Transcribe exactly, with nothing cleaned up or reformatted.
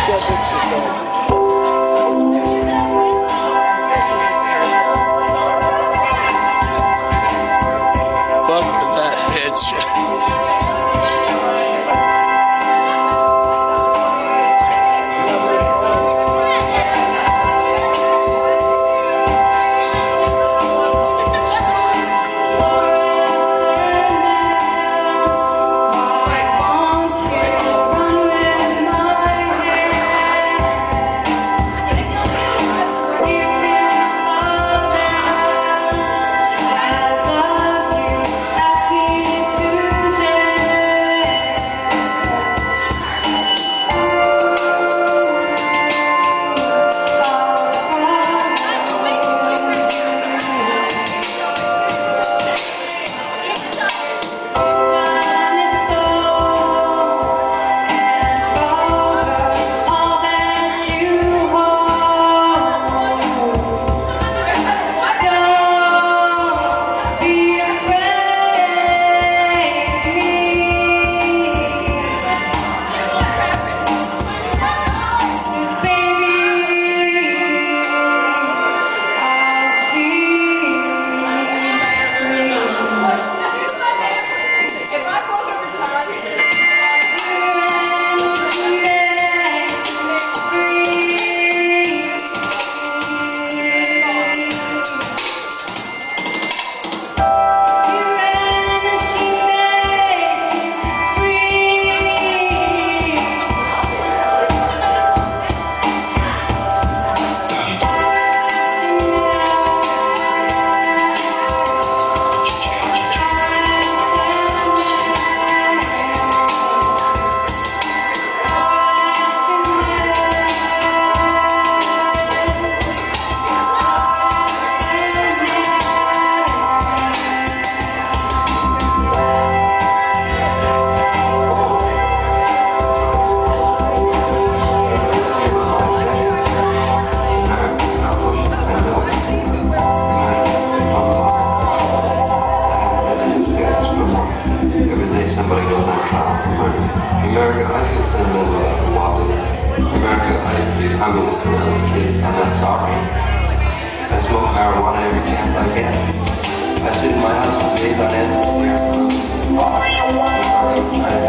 that bitch. America, I feel sentimental about walking. America, I used to be a communist when I was a kid. I'm not sorry. I smoke marijuana every chance I get. I sit in my house for days on end, walk, trying to